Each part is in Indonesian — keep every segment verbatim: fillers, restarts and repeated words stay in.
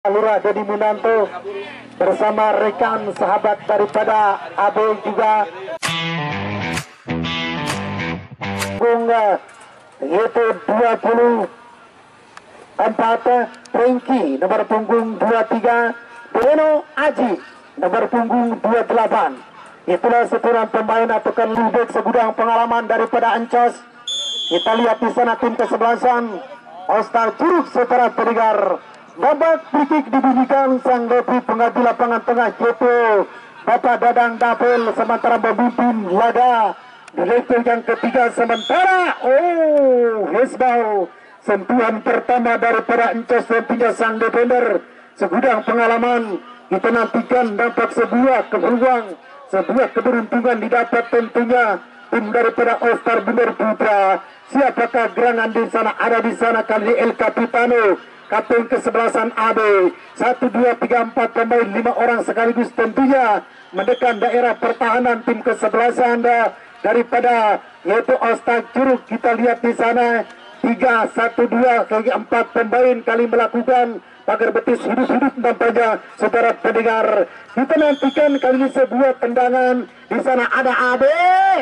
Lurah Dodi Munanto bersama rekan sahabat daripada Abe juga bunga yaitu dua puluh empat Franky nomor punggung dua puluh tiga, Beno Aji nomor punggung dua puluh delapan. Itulah seturan pemain ataupun Ludek segudang pengalaman daripada Ancos. Kita lihat di sana tim kesebelasan Ostar Curug Setara Pendengar. Babak free dibunyikan sang referee pengadil lapangan tengah Jepo Bapak Dadang Dapel sementara memimpin laga di level yang ketiga. Sementara oh Hesbau sentuhan pertama daripada Encos tentunya sang defender segudang pengalaman. Kita nantikan dapat sebuah peluang, sebuah keberuntungan didapat tentunya tim daripada Ostar Bener Putra. Siapakah gerangan di sana? Ada di sana kali El Capitano, kapten kesebelasan A B. Satu, dua, tiga, empat pemain, lima orang sekaligus tentunya mendekat daerah pertahanan tim kesebelasan anda daripada yaitu Ostar Curug. Kita lihat di sana tiga, satu, dua, kali empat pemain kali melakukan pagar betis hidup-hidup nampaknya saudara pendengar. Kita nantikan kali ini sebuah tendangan di sana ada A B.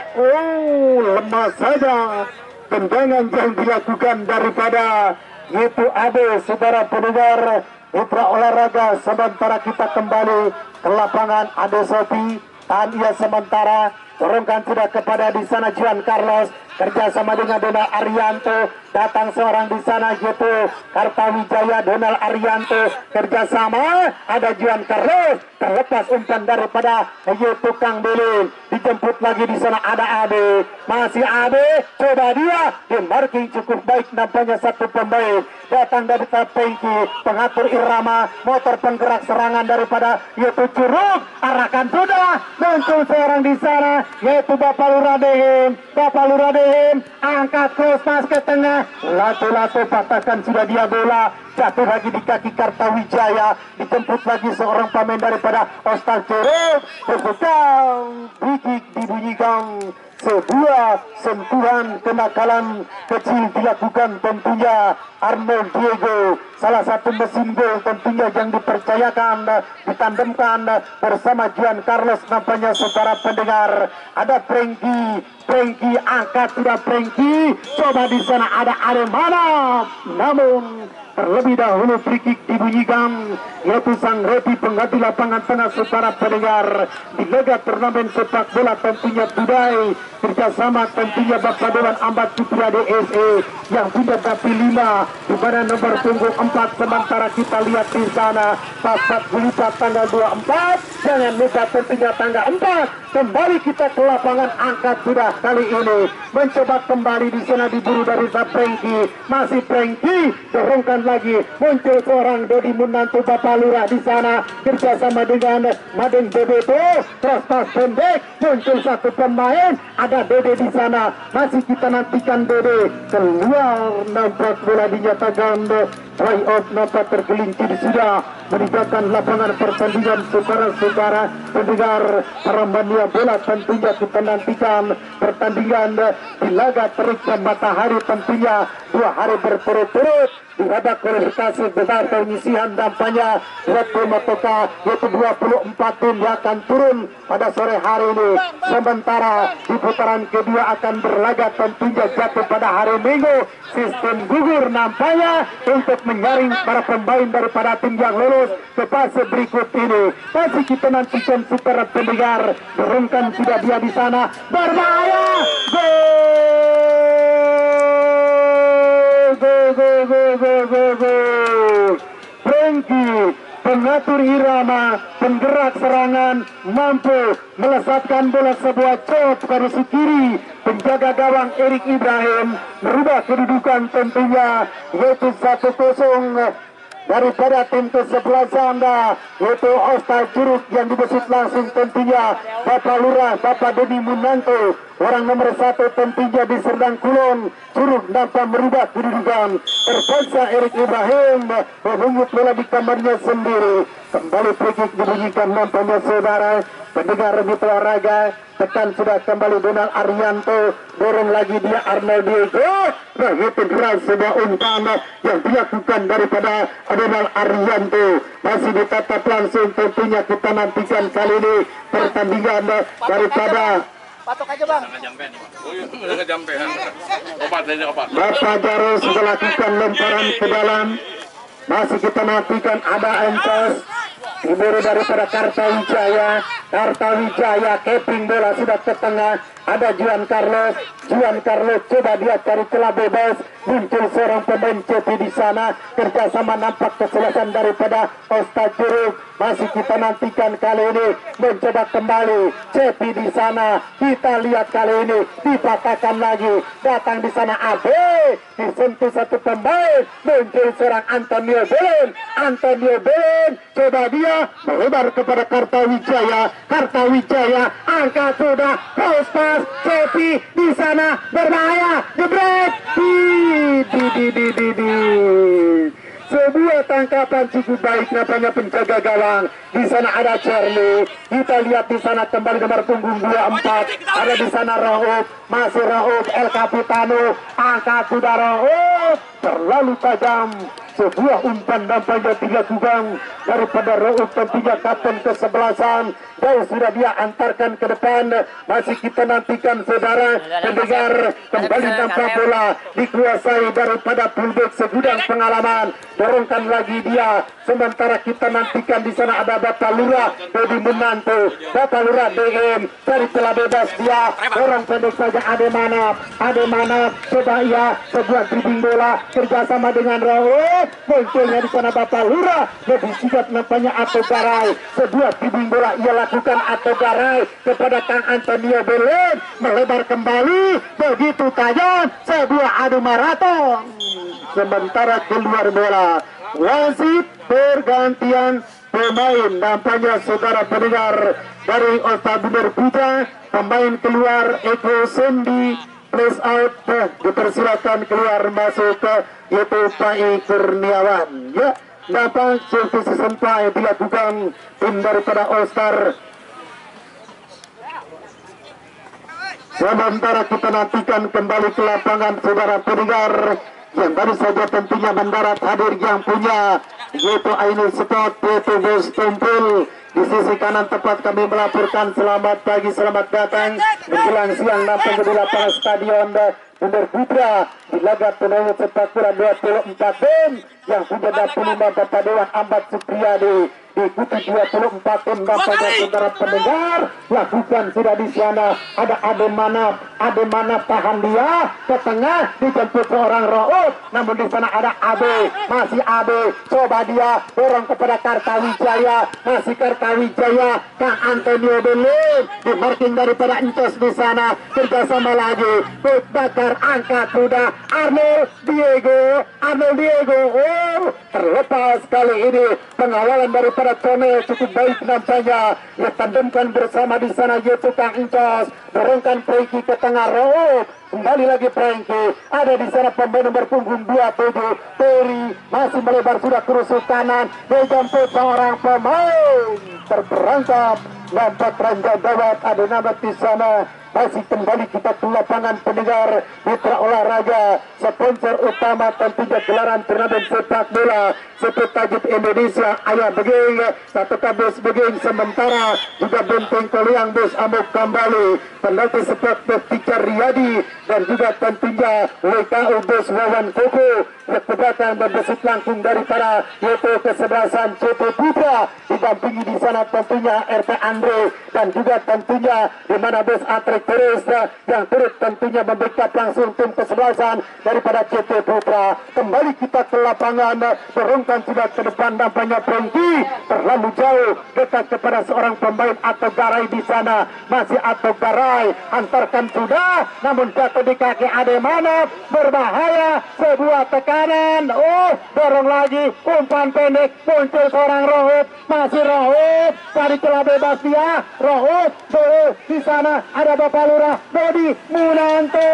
Oh lemah saja tendangan yang dilakukan daripada yaitu A B saudara pendengar Mitra Olahraga. Sementara kita kembali ke lapangan Ade Sofi tahan ia sementara dorongkan tidak kepada di sana Juan Carlos kerjasama dengan Donald Arianto. Datang seorang di sana yaitu Kartawijaya Donald Arianto kerjasama ada Juan Carlos terlepas umpan daripada yaitu Kang Belin. Dijemput lagi di sana ada Ade, masih Ade, coba dia di marking cukup baik nampaknya satu pemain datang dari Franky pengatur irama motor penggerak serangan daripada yaitu Curug. Arahkan sudah muncul seorang di sana yaitu Bapak Luradehim. Bapak Luradehim angkat cross pas ke tengah, lato-lato patahkan sudah dia bola jatuh lagi di kaki Kartawijaya. Dijemput lagi seorang pemain daripada Ostar Curug. Berpegang free dibunyikan. Sebuah sentuhan kenakalan kecil dilakukan tentunya Arnold Diego, salah satu mesin gol tentunya yang dipercayakan ditandemkan bersama Juan Carlos nampaknya saudara pendengar. Ada Franky, Franky angkat sudah Franky, coba di sana ada Aremana, namun terlebih dahulu free kick dibunyikan yaitu sang referee pengganti lapangan tengah saudara pendengar di laga turnamen sepak bola tentunya Budai kerjasama tentunya Bapak Dewan Ambat Putra D S E yang punya dapil lima di mana nomor punggung empat. Sementara kita lihat di sana Pasat Gulita tanggal dua puluh empat, jangan lupa tentunya tanggal empat kembali kita ke lapangan angkat sudah kali ini mencoba kembali di sana diburu dari Franky, masih Franky dorongkan lagi muncul seorang Dodi Munanto Bapak Lurah di sana kerjasama dengan Madeng B B T cross pass pendek muncul satu pemain ada Dede di sana, masih kita nantikan Dede keluar nampak bola dinyatakan try out nampak tergelincir sudah meninggalkan lapangan pertandingan. Saudara-saudara pendengar para mania bola tentunya kita nantikan pertandingan di laga terik dan matahari tentunya dua hari berturut-turut di babak kualifikasi besar penyisihan dampaknya dua puluh matoka yaitu dua puluh empat tim yang akan turun pada sore hari ini. Sementara di putaran kedua akan berlaga tentunya jatuh pada hari Minggu. Sistem gugur nampaknya untuk menyaring para pemain daripada tim yang lolos ke fase berikut ini. Masih kita nantikan saudara pendengar, dorongkan sudah dia di sana berbahaya. Gol! Gol, gol, gol, gol, gol, gol. Franky pengatur irama penggerak serangan mampu melesatkan bola sebuah cot garis kiri penjaga gawang Erik Ibrahim merubah kedudukan tentunya yaitu satu kosong daripada tim kesebelasan anda yaitu Ostar Curug yang dibesit langsung tentunya Bapak Lurah Bapak Dodi Munanto orang nomor satu tentunya di Serdang Kulon. Curug dapat merubah kedudukan terpaksa Erik Ibrahim mengungut bola di kamarnya sendiri. Kembali free kick dibunyikan nampaknya saudara pendengar Mitra Olahraga. Tekan sudah kembali Donald Arianto dorong lagi dia Arnold Diego. Nah itu keras sebuah umpan yang dilakukan daripada Ademal Arianto. Masih ditatap langsung, tentunya kita nantikan kali ini pertandingan daripada patok aja bang. Bapak Jaros melakukan lemparan ke dalam. Masih kita nantikan ada Entos Timur daripada Kartawijaya. Kartawijaya keping bola sudah ke tengah. Ada Juan Carlos. Juan Carlos coba dia cari celah bebas. Muncul seorang pemain C P di sana. Kerjasama nampak keselesan daripada Ostad Juruk. Masih kita nantikan kali ini mencoba kembali C P di sana. Kita lihat kali ini dipatahkan lagi. Datang di sana A B. Disentuh satu pemain. Muncul seorang Antonio Belen. Antonio Belen coba dia melebar kepada Kartawijaya. Kartawijaya angkat sudah. Kostas C P di sana berbahaya. Jebret. Di di di di di di. Sebuah tangkapan cukup baik nampaknya penjaga gawang. Di sana ada Charlie. Kita lihat di sana kembali nomor punggung dua puluh empat. Ada di sana Raoub. Masih Raoub El Capitano. Angkat sudah Raoub. Terlalu tajam. Sebuah umpan nampaknya tiga kubang daripada Raoub, tentunya kapten kesebelasan. Jauh sudah dia antarkan ke depan. Masih kita nantikan saudara pendengar. Kembali nampak bola dikuasai daripada fullback segudang pengalaman. Dorongkan lagi dia. Sementara kita nantikan di sana ada Bapak Lurah Dodi Menantu. Bapak Lurah D M dari celah bebas dia. Orang pendek saja Ade Manap. Ade Manap coba ia sebuah dribbling bola kerjasama dengan Raoub. Munculnya di sana Bapak Lurah lebih sigap nampaknya Ato Garay. Sebuah dribbling bola ia lakukan Ato Garay kepada Kang Antonio Belen. Melebar kembali begitu tajam. Sebuah adu maraton. Sementara keluar bola. Wasit pergantian pemain. Nampaknya saudara pendengar dari Osta Bunder Putra. Pemain keluar Eko Sendi. Place out, dipersilakan keluar masuk ke yaitu Pak Kurniawan. Ya, nampak servis sampai dilakukan tim daripada All Star. Sementara kita nantikan kembali ke lapangan saudara pendengar yang baru saja tentunya mendarat hadir yang punya yaitu Ainul Sport yaitu Bos Tumpul. Di sisi kanan tepat kami melaporkan selamat pagi, selamat datang menjelang siang nampak di lapangan Stadion Bunder Putra di laga turnamen sepak bola dua puluh empat tim yang sudah dua puluh lima Bapak Dewan Ambat Supriyadi diikuti dua puluh empat tim nampaknya saudara pendengar. Lakukan sudah di sana ada Ade Manap. Ade Manap tahan dia ke tengah dijemput seorang Raoub. Namun di sana ada Abe. Masih Abe. Coba dia dorong kepada Kartawijaya. Masih Kartawijaya. Kang Antonio Belen di marking daripada Entos di sana. Kerjasama lagi. Bakar angkat sudah Arnold Diego. Arnold Diego. Oh, terlepas kali ini pengawalan daripada Tone cukup baik nampaknya. Ya tandemkan bersama di sana yaitu Kang Entos. Dorongkan Franky ke tengah Raoub. Kembali lagi Franky. Ada di sana pemain nomor punggung dua puluh tujuh Terry masih melebar sudah ke rusuk kanan. Dijemput seorang pemain terperangkap. Nampak Rangga Dawat ada nama di sana. Masih kembali kita ke lapangan pendengar Mitra Olahraga. Sponsor utama tentunya gelaran turnamen sepak bola seperti Tajib Indonesia Ayah Beging satu kabus Beging. Sementara juga Benteng Koliang Bus Amuk kembali penalti sepak Tika Riyadi dan juga tentunya W K U Bus Wawan Koko kebetulan berbesit langsung daripada yaitu kesebelasan C P Putra didampingi di sana tentunya R P Andre dan juga tentunya di mana Bus Atre Terus yang turut tentunya membackup langsung tim kesebelasan daripada C P Putra. Kembali kita ke lapangan, dorongkan sudah ke depan nampaknya Franky terlalu jauh dekat kepada seorang pemain Ato Garay di sana. Masih Ato Garay antarkan sudah, namun jatuh di kaki Ade Manap berbahaya. Sebuah tekanan, oh dorong lagi umpan pendek muncul seorang Raoub. Masih Raoub dari celah bebas dia Raoub di sana ada Bapak Lurah Dodi Munanto.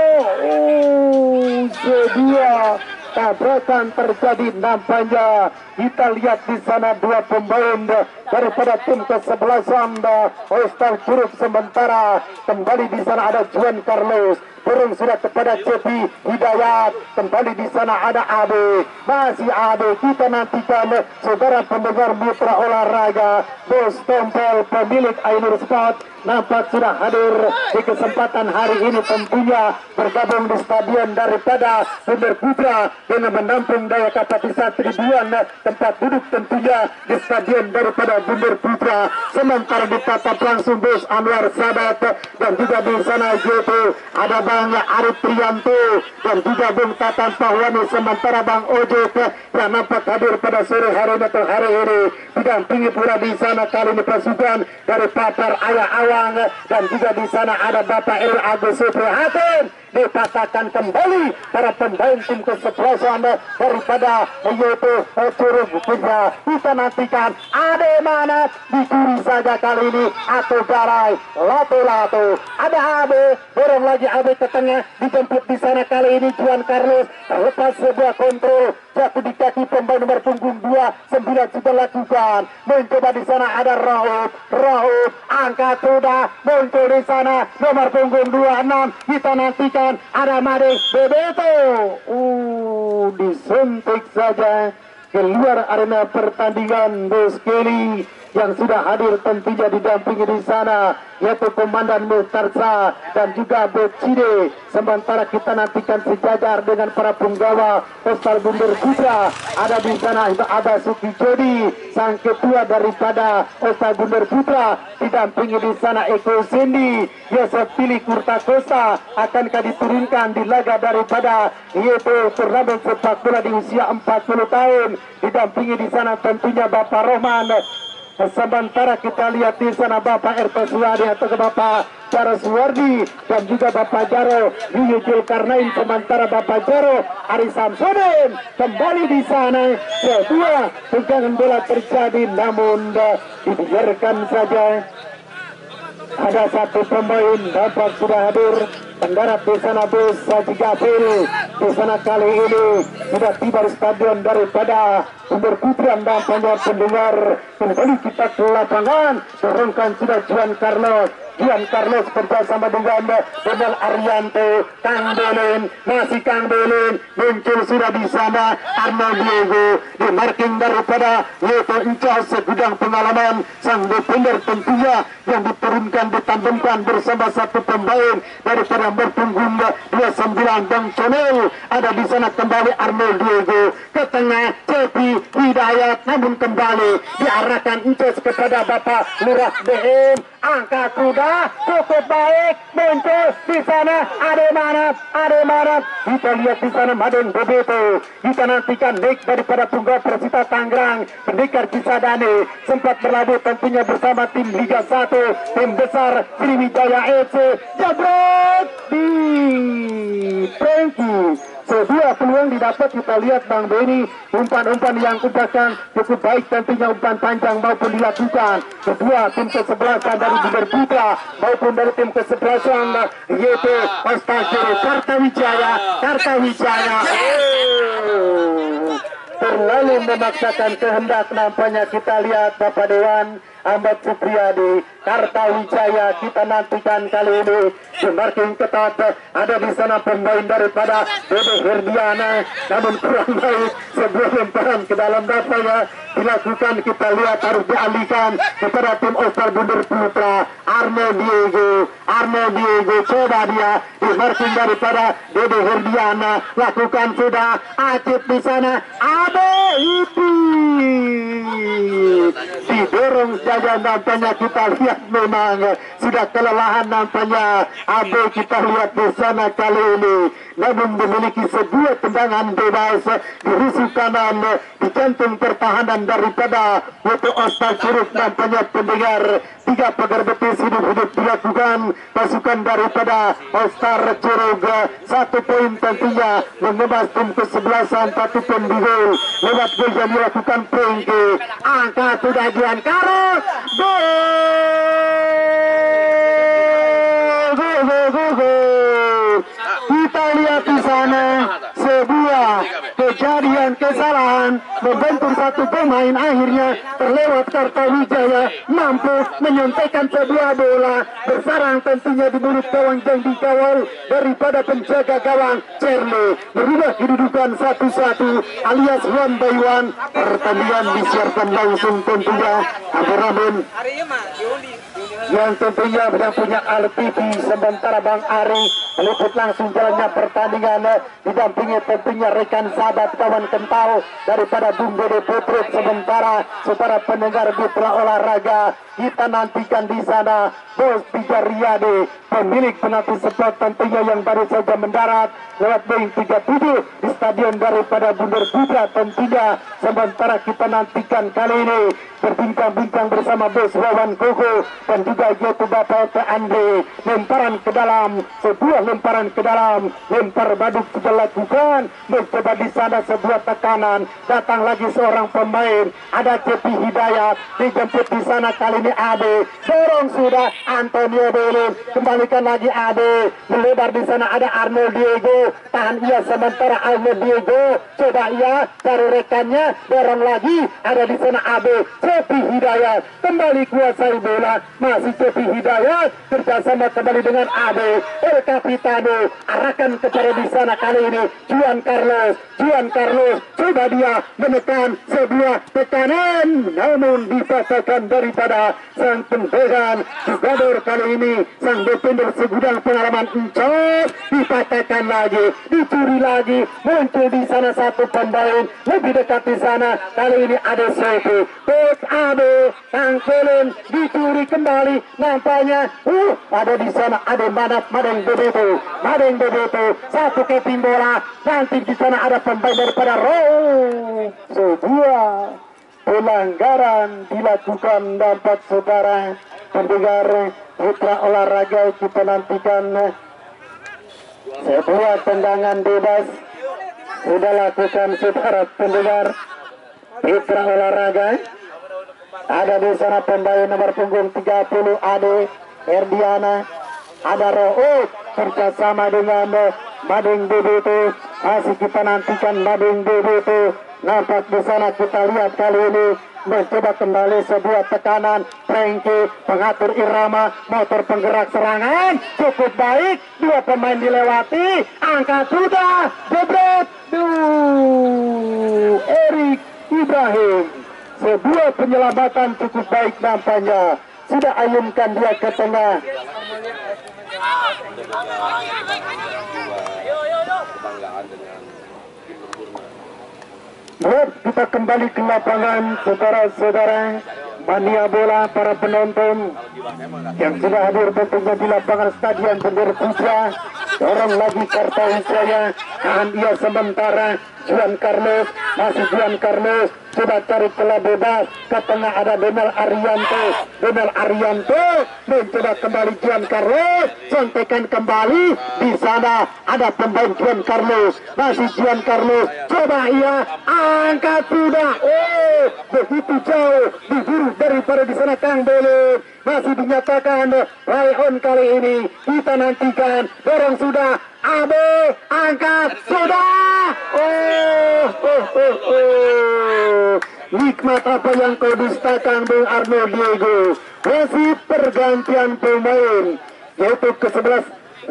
Oh, sebuah tabrakan terjadi nampaknya. Kita lihat di sana dua pemain daripada tim kesebelasan All Star Juruk. Sementara kembali di sana ada Juan Carlos Dorong sudah kepada Cepi Hidayat. Kembali di sana ada Ade. Masih Ade. Kita nantikan saudara pendengar mitra olahraga. Bos Tompel pemilik Ainur Sport nampak sudah hadir di kesempatan hari ini, tentunya bergabung di stadion daripada Bundar Putra dengan menampung daya kapasitas ribuan tempat duduk tentunya di stadion daripada Bundar Putra. Sementara ditatap langsung Bos Anwar Sadat dan juga di sana Joto ada Bang Arif Trianto dan juga Bung Tatan Pahwani, sementara Bang Ojek yang nampak hadir pada sore hari atau hari ini didampingi pula di sana kali ini pasukan dari Papar Ayah Awang dan juga di sana ada Bapak El Agus Prihatin. Dikatakan kembali para pemain tim kesebelasan daripada yaitu Curug Putra. Kita nantikan ada mana dicuri saja kali ini atau Garai Lato-Lato. Ada Abe, dorong lagi Abe ke tengah, dijemput di sana kali ini Juan Carlos terlepas sebuah kontrol jatuh di kaki pemain nomor punggung dua sembilan sudah lakukan. Mencoba di sana ada Raut, Raut angkat sudah muncul di sana nomor punggung dua enam. Kita nantikan ada Made Bebeto. Uh, disuntik saja keluar arena pertandingan Bos Kelly yang sudah hadir tentunya didampingi di sana yaitu Komandan Muhtarsa dan juga Bocide. Sementara kita nantikan sejajar dengan para punggawa Postal Bundar Putra. Ada di sana ada Suki Jodi, sang ketua daripada Postal Bundar Putra, didampingi di sana Eko Sendi. Yosef Pilih Kurtakosa akankah diturunkan di laga daripada yaitu turnamen sepak bola di usia empat puluh tahun, didampingi di sana tentunya Bapak Rohman. Sementara kita lihat di sana Bapak R T Suwadi atau Bapak Jaro Suwardi dan juga Bapak Jaro Yuyul Karnain, sementara Bapak Jaro Ari Samsudin kembali di sana. Kedua pegangan bola terjadi namun dibiarkan saja. Ada satu pemain dapat sudah hadir mendarat di sana Bos Haji Gafil. Di sana kali ini sudah tiba di stadion daripada Bundar Putra dan banyak pendengar. Kembali kita ke lapangan, turunkan sudah Juan Carlos. Juan Carlos bersama dengan dengan Arianto, Kang Belin, masih Kang Belin muncul sudah di sana Arnold Diego, di marking daripada Yoto Encah segudang pengalaman sang defender tentunya yang diturunkan ditandemkan bersama satu pemain daripada berpunggung dua puluh sembilan Bang Chonel. Ada di sana kembali Arnold Diego ke tengah Cepi Hidayat, namun kembali diarahkan Encah kepada Bapak Lurah B M. Angkat sudah cukup baik, muncul di sana ada mana ada mana kita lihat di sana Maden Bebeto. Kita nantikan Nick daripada Tunggal Persita Tangerang, Pendekar Cisadane sempat berlabuh tentunya bersama tim Liga satu, tim besar Sriwijaya F C. Jabret di Franky. Sebuah peluang didapat, kita lihat Bang Benny, umpan-umpan yang umpatan cukup baik tentunya, umpan panjang maupun dilakukan kedua tim kesebelasan dari Bundar Putra maupun dari tim kesebelasan yaitu Ostagiri Kartawijaya. Kartawijaya oh, terlalu memaksakan kehendak nampaknya. Kita lihat Bapak Dewan Ahmad Supriyadi. Kartawijaya kita nantikan kali ini di marking ketat. Ada di sana pemain daripada Dede Herdiana, namun kurang baik sebuah lemparan ke dalam datanya dilakukan. Kita lihat harus dialihkan kepada tim Oscar Bundar Putra. Arno Diego, Arno Diego coba dia di marking daripada Dede Herdiana, lakukan sudah Acip di sana. Ade Ipi didorong saja nampaknya. Kita lihat memang sudah kelelahan nampaknya Abe. Kita lihat di sana kali ini namun memiliki sebuah tendangan bebas di rusuk kanan di jantung pertahanan daripada Woto Ostar Curug. Nampaknya pendengar tiga pagar betis hidup-hidup dilakukan pasukan daripada Ostar Curug. Satu poin tentunya mengemas tim kesebelasan satu pun di gol lewat gol yang dilakukan Prengke. Angkat sudah Juan Carlos, gol gol gol gol gol. Kita lihat di sana sebuah kejadian kesalahan membentur satu pemain, akhirnya terlewat Kartawijaya mampu menyuntikkan sebuah bola bersarang tentunya di mulut gawang yang dikawal daripada penjaga gawang Cerno. Berubah kedudukan satu satu alias one by one. Pertandingan disiarkan langsung tentunya Abdurrahman yang tentunya yang punya alat T V, sementara Bang Ari meliput langsung jalannya pertandingan didampingi tentunya rekan sahabat kawan kental daripada Bung Dede Putruk. Sementara saudara pendengar Mitra Olahraga, kita nantikan di sana Bos Tiga Riyadi, pemilik penalti spot tentunya yang baru saja mendarat lewat Boeing tiga puluh tujuh di stadion daripada Bundar Putra tentunya. Sementara kita nantikan kali ini berbincang-bincang bersama Bos Wawan Koko dan juga yaitu Bapak T. Andre. Lemparan ke dalam, sebuah lemparan ke dalam, lempar baduk sudah lakukan, mencoba di sana sebuah tekanan, datang lagi seorang pemain, ada Cepi Hidayat, dijemput di sana kali ini Ade, dorong sudah Antonio Belin, kembalikan lagi Ade, melebar di sana ada Arnold Diego, tahan ia sementara Arnold Diego, coba ia cari rekannya, dorong lagi, ada di sana Ade, Cepi Hidayat, kembali kuasai bola, masih Cepi Hidayat, kerjasama kembali dengan Ade, El Capitano, arahkan kepada di sana kali ini Juan Carlos, Juan Carlos, coba dia menekan sebuah tekanan, namun dipatahkan daripada sang pembegal jugador kali ini, sang defender segudang pengalaman encos, dipatahkan lagi, dicuri lagi, muncul di sana satu pemain lebih dekat di sana, kali ini ada Soto, Bos Ade, tangkelin, dicuri kembali, nampaknya, uh, ada di sana ada Manap Madeng Bebeto, Madeng Bebeto, satu keping bola, nanti di sana ada pemain daripada Roh, sebuah pelanggaran dilakukan dapat saudara pendengar Putra Olahraga. Kita nantikan sebuah tendangan bebas sudah lakukan saudara pendengar Putra Olahraga. Ada di sana pemain nomor punggung tiga puluh Ade Erdiana, ada Roh kerjasama dengan Madeng Bebeto, masih kita nantikan Madeng Bebeto. Nampak di sana kita lihat kali ini mencoba kembali sebuah tekanan, Frankie pengatur irama, motor penggerak serangan cukup baik, dua pemain dilewati, angkat sudah, jebret, duh, Erik Ibrahim, sebuah penyelamatan cukup baik nampaknya, sudah ayunkan dia ke tengah. Baik, kita kembali ke lapangan saudara-saudara mania bola, para penonton yang sudah hadir tentunya di lapangan Stadion Bundar Putra. Dorong lagi Kartawijaya, tahan ia sementara Juan Carlos, masih Juan Carlos, coba cari celah bebas, ke tengah ada Donald Arianto, Donald Arianto, mencoba kembali Juan Carlos, contekan kembali, di sana ada pemain Juan Carlos, masih Juan Carlos, coba ia angkat sudah, oh begitu jauh, diburu daripada di sana Kang Belin, masih dinyatakan play on kali ini, kita nantikan, dorong sudah, Abe, angkat, sudah, oh, oh, oh, oh, nikmat apa yang kau dustakan Bung Arnold Diego, masih pergantian pemain, yaitu ke sebelas.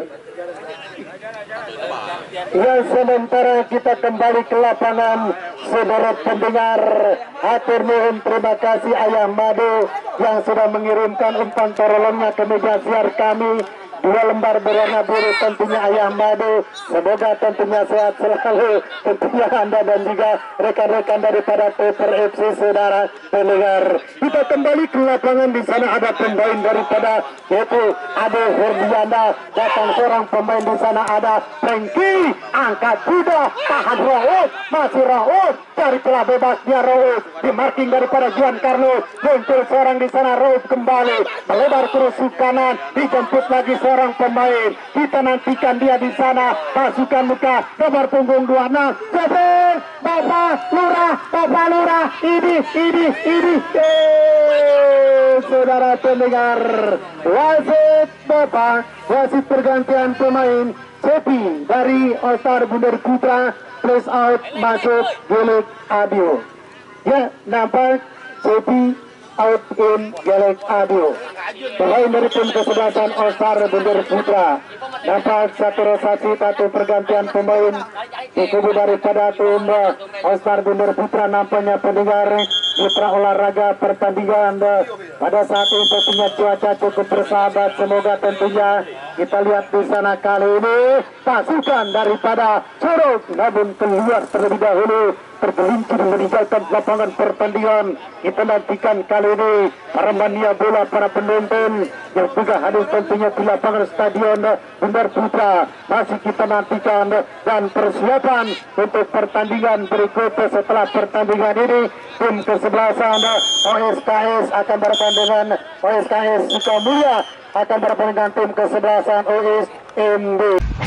Ya, sementara kita kembali ke lapangan, saudara pendengar, hatur nuhun, terima kasih Ayah Madu yang sudah mengirimkan umpan torolongnya ke meja siar kami. Dua lembar berwarna biru tentunya Ayah Madu, semoga tentunya sehat selalu tentunya Anda dan juga rekan-rekan daripada Paper F C saudara pendengar. Kita kembali ke lapangan, di sana ada pemain daripada yaitu Ade Herdiana, datang seorang pemain di sana ada Frankie, angkat sudah, tahan Raul, masih Raul, cari celah bebasnya Raul, di marking daripada Juan Carlos, muncul seorang di sana Raul kembali, melebar terus ke kanan, dijemput lagi seorang pemain, kita nantikan dia di sana, pasukan muka nomor punggung dua puluh enam, Jepang, Bapak Lurah, Bapak Lurah, ini, ini, ini, eh, saudara pendengar, wasit Bapak, wasit pergantian pemain, Cepi dari All Star Bundar Putra, place out masuk Gelek Adio. Ya, nampak J P out in Gelek Adio. Pemain dari tim kesebelasan All-Star Bunder Putra. Nampak satu rotasi, satu pergantian pemain di kubu daripada tim All-Star Bunder Putra. Nampaknya pendengar mitra olahraga pertandingan pada saat ini tentunya cuaca cukup bersahabat. Semoga tentunya kita lihat di sana kali ini pasukan daripada Curug namun keluar terlebih dahulu, tergelincir meninggalkan lapangan pertandingan. Kita nantikan kali ini para mania bola, para penonton yang juga hadir tentunya di lapangan stadion Bundar Putra. Masih kita nantikan dan persiapan untuk pertandingan berikutnya. Setelah pertandingan ini tim kesebelasan O S K S akan berhadapan dengan O S K S Sukamulya, akan berhadapan dengan tim kesebelasan O S M D.